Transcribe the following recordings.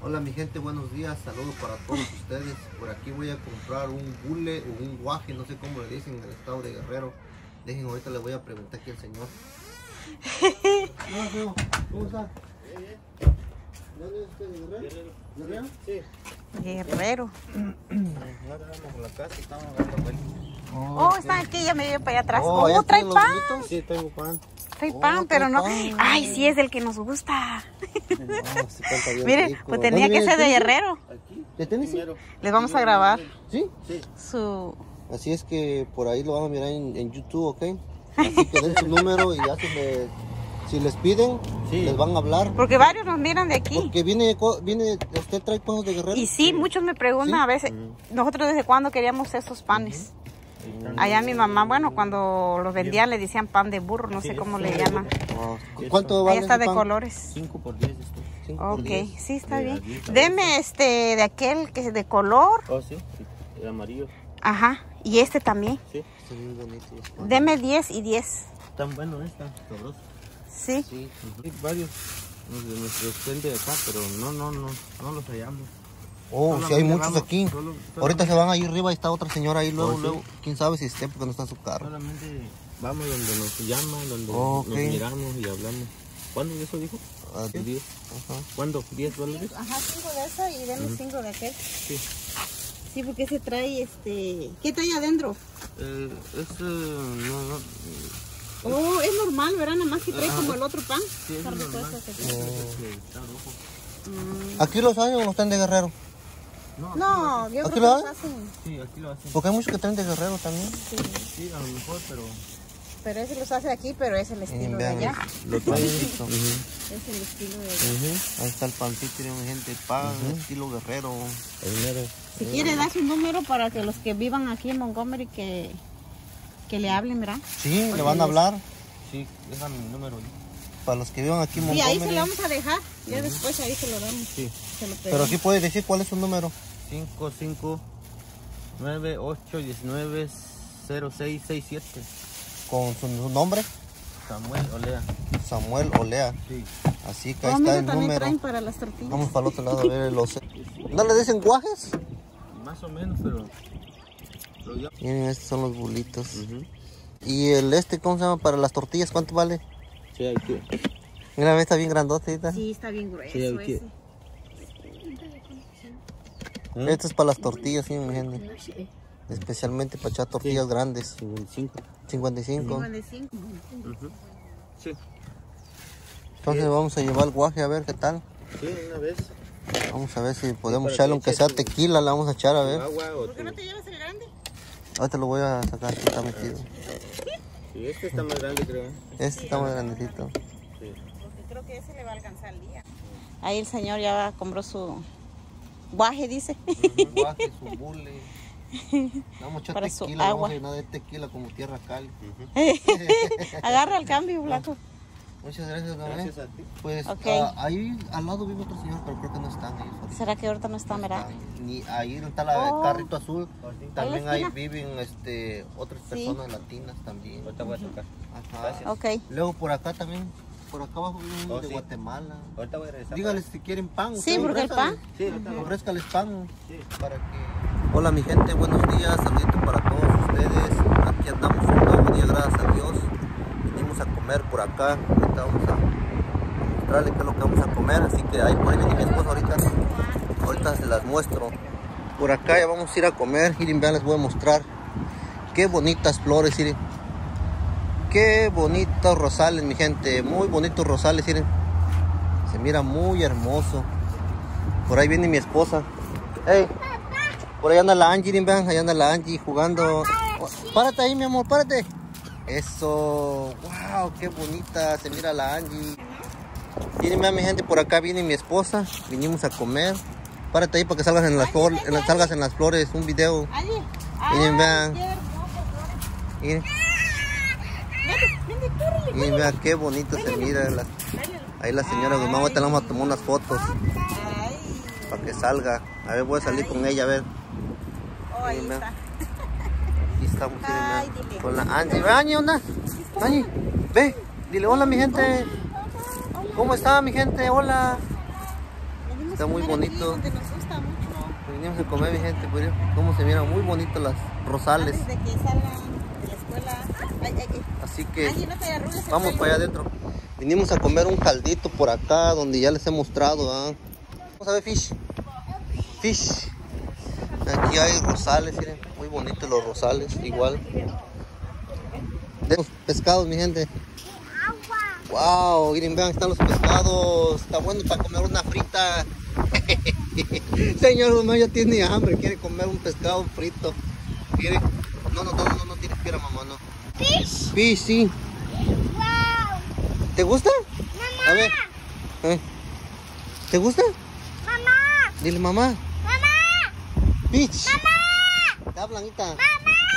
Hola mi gente, buenos días, saludos para todos ustedes. Por aquí voy a comprar un bule o un guaje, no sé cómo le dicen en el estado de Guerrero. Dejen, ahorita le voy a preguntar aquí al señor. Hola, feo. ¿Cómo está? ¿Dónde es usted, de Guerrero? ¿Guerrero? Sí. Guerrero. No estábamos por la casa, estábamos dando vueltas. Oh, están aquí, ya me llevo para allá atrás. Oh, Oh, trae pan. Sí, tengo pan. Trae pan, pero no. Pan. Ay, sí, es el que nos gusta. No, sí, pan está bien Mire, rico. pues tenía que ser de Guerrero. Aquí. ¿De tenis? Les vamos a grabar ¿Sí? Sí. su... Así es que por ahí lo van a mirar en YouTube, ¿ok? Así que den su número y ya si les piden, les van a hablar. Porque varios nos miran de aquí. Porque usted trae cosas de Guerrero. Y sí, muchos me preguntan a veces, nosotros desde cuándo queríamos esos panes. Allá mi mamá, bueno, cuando los vendían le decían pan de burro, no sé cómo le llaman. ¿Cuánto vale Ahí está ese de pan? colores. 5 por 10 esto. 5 por Ok, 10. sí, está bien. Deme de aquel que es de color. Oh, sí, el amarillo. Ajá, y este también. Sí. Son muy bonitos los panes. Deme 10 y 10. Tan bueno está, sabroso. Sí. Sí. Hay varios de nuestros clientes de acá, pero no los hallamos. Oh, sí, hay Solamente muchos vamos, aquí. Ahorita se van ahí arriba y está otra señora ahí luego, sí. luego. Quién sabe si esté porque no está en su carro. Solamente vamos donde nos llaman, donde Ok. nos miramos y hablamos. ¿Cuándo eso dijo? Ah, 10. Ajá. ¿Cuándo? ¿$10? Ajá, 5 de esa y deme 5 de aquel. Sí. Sí, porque se trae ¿Qué trae adentro? Oh, es normal, ¿verdad? Nada más que trae como el otro pan. Sí, es Está rico normal. ese que trae. Está rojo. ¿Aquí los hay o los traen de Guerrero? No, yo ¿Aquí creo que lo los hay? hacen. Sí, aquí lo hacen. Porque hay muchos que traen de Guerrero también. Sí. Sí, a lo mejor, pero Pero ese los hace aquí, pero es el estilo de Vean, allá. lo traen. Es el estilo de allá. Ahí está el pancito, mi gente, pan, estilo Guerrero. Si quiere, da su número para que los que vivan aquí en Montgomery que le hablen, ¿verdad? Sí, le van a hablar. Sí, déjame mi número. Para los que vivan aquí en Sí, ahí se Montgomery. lo vamos a dejar. Ya después ahí se lo damos. Sí. Se lo Pero pedimos. aquí puede decir cuál es su número. 559-819-0667. Con su nombre, Samuel Olea. Samuel Olea. Sí. Así que ahí Oh, está mira, el también número. traen para las tortillas. Vamos para el otro lado a ver los... ¿No le dicen guajes? Más o menos, pero ya. Miren, estos son los bulitos. Y el ¿cómo se llama? Para las tortillas, ¿cuánto vale? Sí, aquí. Mira, está bien grandotita. Sí, está bien grueso Sí, aquí. ese. Esto es para las tortillas, sí, mi gente. Especialmente para echar tortillas grandes. 55. 55. 55. Sí. Entonces vamos a llevar el guaje a ver qué tal. Sí, una vez. Vamos a ver si podemos para echarle, que aunque eches sea tu- tequila, le vamos a echar a ver. Agua o ¿Por qué no te llevas el grande? Ahorita lo voy a sacar, aquí está metido. Sí, este está más grande, creo. Este está más grandecito. Sí. Porque creo que ese le va a alcanzar el día. Ahí el señor ya compró su guaje, dice. Un guaje, su bule. Vamos a echar Para su tequila, vamos agua. a llenar de tequila como tierra cal. Agarra el cambio, Blanco. Muchas gracias, Gabriel. Gracias a ti. Pues Ok. ahí al lado vive otro señor, pero creo que no están ellos ahorita. ¿Será que ahorita no está, verdad? Ni ahí está el carrito azul. También Ahí ahí en la viven otras personas latinas también. Ahorita voy a tocar. Ajá. Ok. Luego por acá también, por acá abajo viven unos de sí. Guatemala. Ahorita voy a regresar. Dígales si quieren pan. Sí, porque el pan. Sí, ahorita voy. Ofrézcales pan Sí. para que... Hola mi gente, buenos días, saluditos para todos ustedes. Aquí andamos un nuevo día, gracias a Dios. Vinimos a comer por acá. Ahorita vamos a mostrarles qué es lo que vamos a comer. Así que ahí por ahí viene mi esposa ahorita. Ahorita se las muestro. Por acá ya vamos a ir a comer. Miren, vean, les voy a mostrar. Qué bonitas flores, miren. Qué bonitos rosales, mi gente. Muy bonitos rosales, miren. Se mira muy hermoso. Por ahí viene mi esposa. Hey, por ahí anda la Angie, miren, vean. Ahí anda la Angie jugando. Oh, párate ahí, mi amor, párate. Eso. Wow, qué bonita. Se mira la Angie. Miren, vean, mi gente. Por acá viene mi esposa. Vinimos a comer. Párate ahí para que salgas en las flores. Salgas en las flores. Un video. Miren, vean. Miren. Miren, vean qué bonito se mira. Ahí la señora Guzmán. Ahorita le vamos a tomar unas fotos. Para que salga. A ver, voy a salir con ella, a ver. Oh, ahí Miren, está. Aquí estamos, miren, Ay, vean. dile. Con la Angie. Ve, Angie, ¿onda? Angie, ve. Dile hola, mi gente. ¿Cómo está, mi gente? Hola. Está muy bonito. Donde nos gusta mucho. Venimos a comer, mi gente, pues, cómo se miran muy bonitos las rosales. Antes de que salgan de la escuela. Así que Ay, no te arrugues el vamos pelo. para allá adentro. Vinimos a comer un caldito por acá, donde ya les he mostrado. Vamos a ver fish. Aquí hay rosales, miren, muy bonitos los rosales, igual. De los pescados, mi gente. Wow, miren, vean, están los pescados. Está bueno para comer una frita. Señor, mamá ya tiene hambre, quiere comer un pescado frito. ¿Quiere? No tienes piedra, mamá, no. Fish, sí. ¿Te gusta? Mamá. A ver. ¿Te gusta? Mamá. Dile, mamá. Mamá. Fish. Mamá. Te hablan, Anita. Mamá.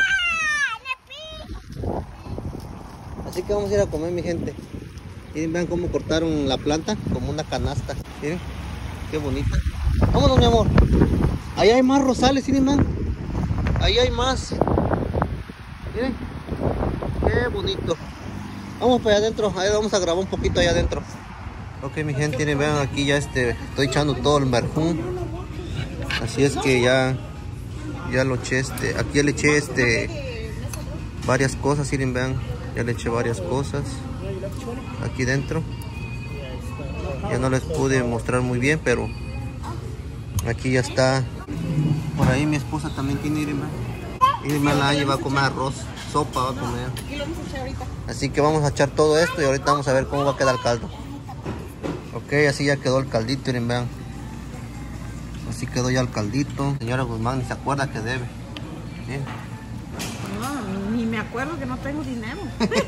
Así que vamos a ir a comer, mi gente. Miren, vean cómo cortaron la planta como una canasta. Miren, qué bonita. Vámonos, mi amor. Ahí hay más rosales, miren, man. Ahí hay más. Miren, qué bonito. Vamos para allá adentro. Ahí vamos a grabar un poquito allá adentro. Ok, mi gente, miren, vean aquí ya estoy echando todo el merjún. Así es que ya lo eché, aquí ya le eché varias cosas, miren, vean. Ya le eché varias cosas aquí dentro. Ya no les pude mostrar muy bien, pero aquí ya está. Por ahí mi esposa también tiene irma. Irma la va a comer arroz, sopa va a comer. Así que vamos a echar todo esto y ahorita vamos a ver cómo va a quedar el caldo. Ok, así ya quedó el caldito, miren, vean. Así quedó ya el caldito. Señora Guzmán ni se acuerda que debe. Bien. No, ni me acuerdo que no tengo dinero.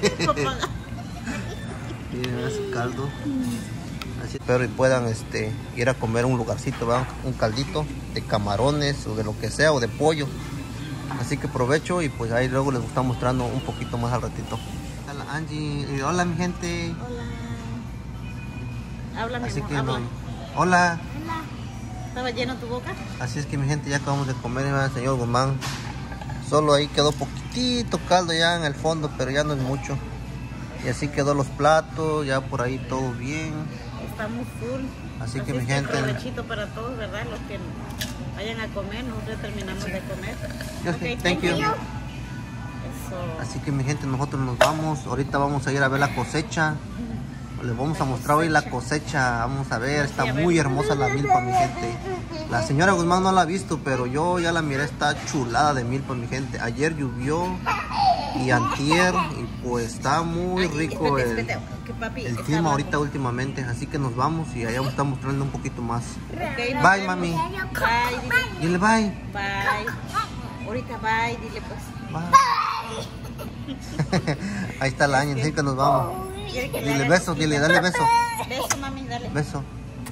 Miren ese caldo. Así espero y puedan ir a comer a un lugarcito, ¿verdad? Un caldito de camarones o de lo que sea, o de pollo. Así que provecho y pues ahí luego les está mostrando un poquito más al ratito. Hola Angie, hola mi gente. Hola. Háblame, Así que habla. Hola. ¿Estaba lleno tu boca? Así es que mi gente, ya acabamos de comer, el señor Guzmán. Solo ahí quedó poquitito caldo ya en el fondo, pero ya no es mucho. Y así quedó los platos, ya por ahí todo bien. Estamos full. Así que mi gente. Provechito para todos, ¿verdad? Los que vayan a comer, nosotros terminamos de comer. Okay, thank you. Eso. Así que mi gente, nosotros nos vamos. Ahorita vamos a ir a ver la cosecha. Les vamos a mostrar hoy la cosecha. Vamos a ver, está muy hermosa la milpa, mi gente. La señora Guzmán no la ha visto, pero yo ya la miré, está chulada de milpa, mi gente. Ayer llovió y antier, y pues está muy rico el clima ahorita últimamente. Así que nos vamos y allá vamos a estar mostrando un poquito más. Okay, bye, mami. Bye, Dile bye. Bye. Ahorita bye, dile pues. Bye. Ahí está la Aña, así que nos vamos. Dile beso, dile, dale beso. Beso, mami, dale. Beso.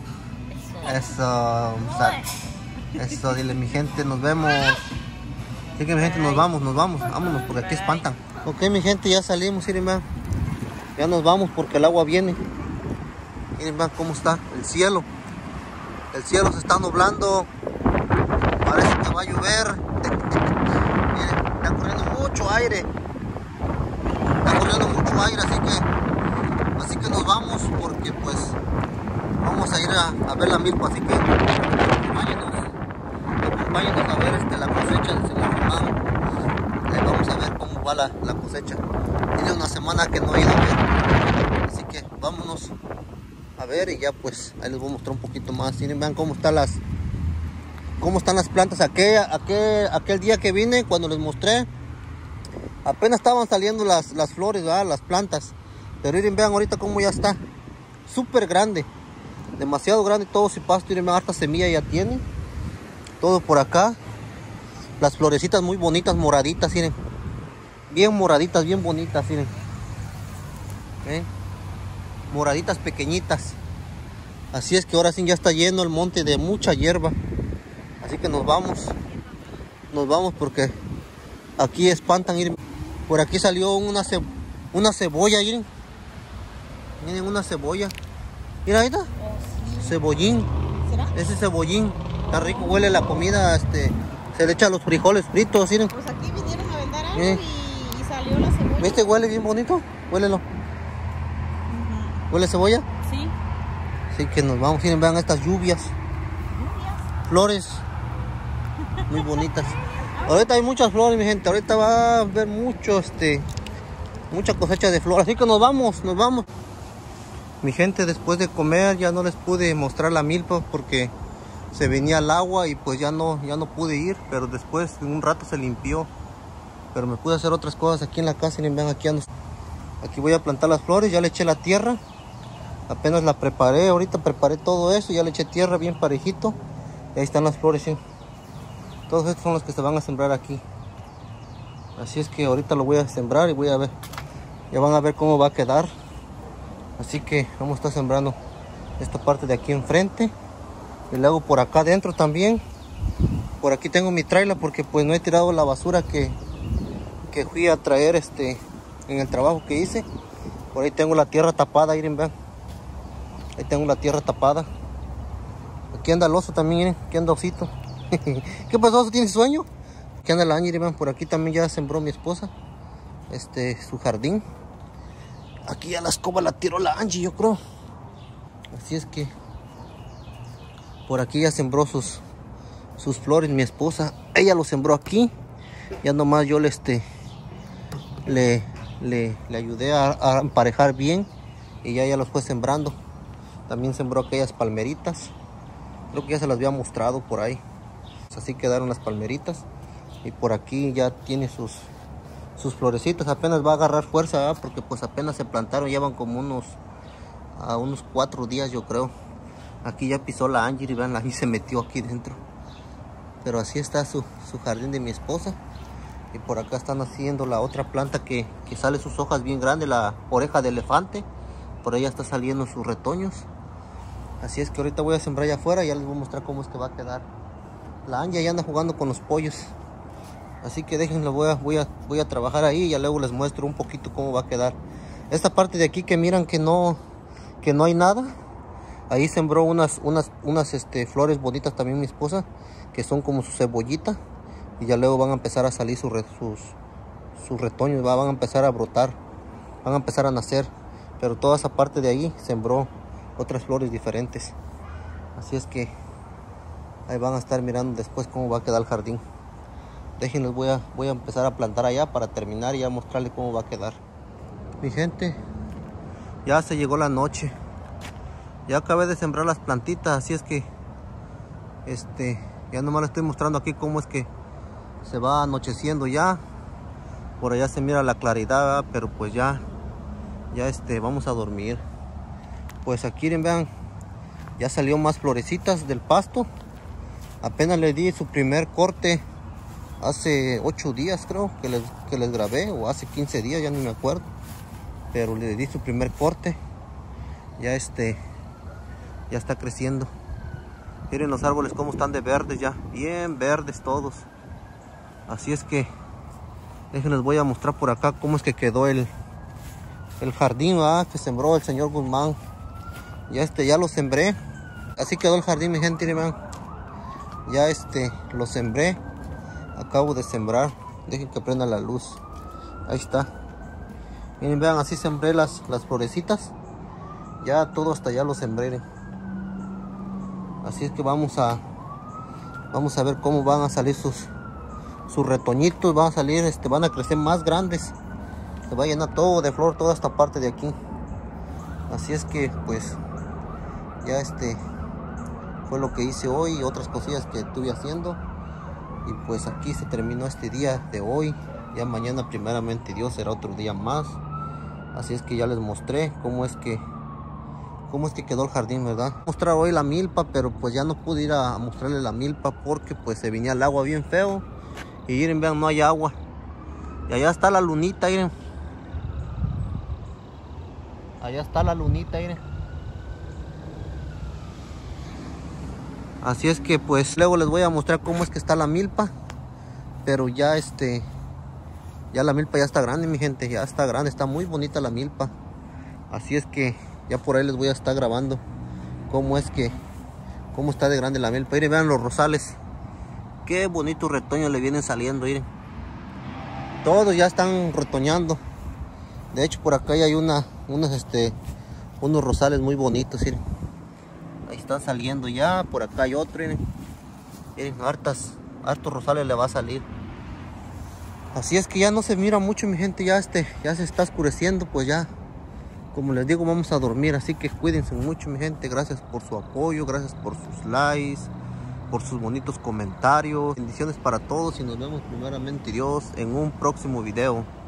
Eso, dile mi gente, nos vemos. Así que mi gente, nos vamos, vámonos porque aquí espantan. Ok, mi gente, ya salimos, miren, vean. Ya nos vamos porque el agua viene. Miren, vean cómo está el cielo. El cielo se está nublando. Parece que va a llover. Miren, está corriendo mucho aire. Así que nos vamos porque pues vamos a ir a ver la milpa, así que acompáñenos a ver la cosecha del señor Guzmán. Vamos a ver cómo va la cosecha. Tiene una semana que no he ido a ver, así que vámonos a ver y ya pues ahí les voy a mostrar un poquito más. Miren, vean cómo están las plantas. Aquel día que vine, cuando les mostré, apenas estaban saliendo las flores, ¿verdad? Las plantas. Pero miren, vean ahorita cómo ya está. Súper grande. Demasiado grande todo ese pasto. Miren, harta semilla ya tiene. Todo por acá. Las florecitas muy bonitas, moraditas, miren. Bien moraditas, bien bonitas, miren. Moraditas pequeñitas. Así es que ahora sí ya está lleno el monte de mucha hierba. Así que nos vamos. Nos vamos porque aquí espantan, miren. Por aquí salió una cebolla, miren. Miren, una cebolla. Mira, ahí está. Cebollín. ¿Será? Ese cebollín. Está rico, huele la comida. Se le echa los frijoles fritos, miren. Pues aquí vinieron a vender algo y salió la cebolla. ¿Viste? Huele bien bonito. Huélelo. ¿Huele cebolla? Sí. Así que nos vamos. Miren, vean estas lluvias. flores muy bonitas. Ahorita hay muchas flores, mi gente. Ahorita va a haber mucha cosecha de flores. Así que nos vamos. Mi gente, después de comer ya no les pude mostrar la milpa porque se venía el agua y pues ya no pude ir. Pero después en un rato se limpió. Pero me pude hacer otras cosas aquí en la casa. Y vean, aquí voy a plantar las flores. Ya le eché la tierra. Apenas la preparé. Ahorita preparé todo eso. Ya le eché tierra bien parejito. Y ahí están las flores, ¿sí? Todos estos son los que se van a sembrar aquí. Así es que ahorita lo voy a sembrar y voy a ver. Ya van a ver cómo va a quedar. Así que vamos a estar sembrando esta parte de aquí enfrente. Y luego por acá adentro también. Por aquí tengo mi trailer porque pues no he tirado la basura que fui a traer en el trabajo que hice. Por ahí tengo la tierra tapada, miren, vean. Ahí tengo la tierra tapada. Aquí anda el oso también, miren. Aquí anda osito. ¿Qué pasó? ¿Oso tiene sueño? Aquí anda la Angie, vean. Por aquí también ya sembró mi esposa su jardín. Aquí ya la escoba la tiró la Angie, yo creo. Así es que por aquí ya sembró sus flores mi esposa. Ella lo sembró aquí. Ya nomás yo le ayudé a emparejar bien. Y ya los fue sembrando. También sembró aquellas palmeritas. Creo que ya se las había mostrado por ahí. Así quedaron las palmeritas. Y por aquí ya tiene sus florecitas. Apenas va a agarrar fuerza, ¿verdad? Porque pues apenas se plantaron. Llevan como unos 4 días, yo creo. Aquí ya pisó la Angie y vean, la Angie se metió aquí dentro. Pero así está su jardín de mi esposa. Y por acá están haciendo la otra planta que sale sus hojas bien grandes, la oreja de elefante. Por ahí ya está saliendo sus retoños. Así es que ahorita voy a sembrar allá afuera y ya les voy a mostrar cómo es que va a quedar. La Angie ya anda jugando con los pollos. Así que déjenlo, voy a trabajar ahí y ya luego les muestro un poquito cómo va a quedar. Esta parte de aquí que miran que no hay nada. Ahí sembró unas flores bonitas también mi esposa, que son como su cebollita. Y ya luego van a empezar a salir sus retoños, van a empezar a brotar, van a empezar a nacer. Pero toda esa parte de ahí sembró otras flores diferentes. Así es que ahí van a estar mirando después cómo va a quedar el jardín. Déjenlos, voy a empezar a plantar allá para terminar y ya mostrarles cómo va a quedar. Mi gente, ya se llegó la noche. Ya acabé de sembrar las plantitas, así es que ya nomás les estoy mostrando aquí cómo es que se va anocheciendo ya. Por allá se mira la claridad, pero pues ya vamos a dormir. Pues aquí vean, ya salió más florecitas del pasto. Apenas le di su primer corte hace 8 días, creo que les grabé, o hace 15 días, ya no me acuerdo. Pero le di su primer corte. Ya ya está creciendo. Miren los árboles cómo están de verdes ya, bien verdes todos. Así es que déjenles, voy a mostrar por acá cómo es que quedó el jardín que sembró el señor Guzmán. Ya lo sembré. Así quedó el jardín, mi gente, vean. Ya lo sembré. Acabo de sembrar. Dejen que prenda la luz. Ahí está. Miren, vean, así sembré las florecitas. Ya todo hasta allá lo sembré. Así es que vamos a ver cómo van a salir sus retoñitos. Van a salir, van a crecer más grandes. Se va a llenar todo de flor, toda esta parte de aquí. Así es que pues ya fue lo que hice hoy y otras cosillas que estuve haciendo. Y pues aquí se terminó este día de hoy. Ya mañana primeramente Dios será otro día más. Así es que ya les mostré cómo es que quedó el jardín, ¿verdad? Mostrar hoy la milpa, pero pues ya no pude ir a mostrarles la milpa porque pues se venía el agua bien feo. Y miren, vean, no hay agua. Y allá está la lunita, miren. Allá está la lunita, miren. Así es que pues luego les voy a mostrar cómo es que está la milpa. Pero ya ya la milpa ya está grande, mi gente. Ya está grande, está muy bonita la milpa. Así es que ya por ahí les voy a estar grabando cómo está de grande la milpa. Miren, vean los rosales. Qué bonitos retoños le vienen saliendo, miren. Todos ya están retoñando. De hecho, por acá ya hay unos rosales muy bonitos, miren. Ahí están saliendo ya. Por acá hay otro, miren. Miren, hartos rosales le va a salir. Así es que ya no se mira mucho, mi gente. Ya se está oscureciendo, pues ya. Como les digo, vamos a dormir. Así que cuídense mucho, mi gente. Gracias por su apoyo, gracias por sus likes, por sus bonitos comentarios. Bendiciones para todos y nos vemos primeramente Dios en un próximo video.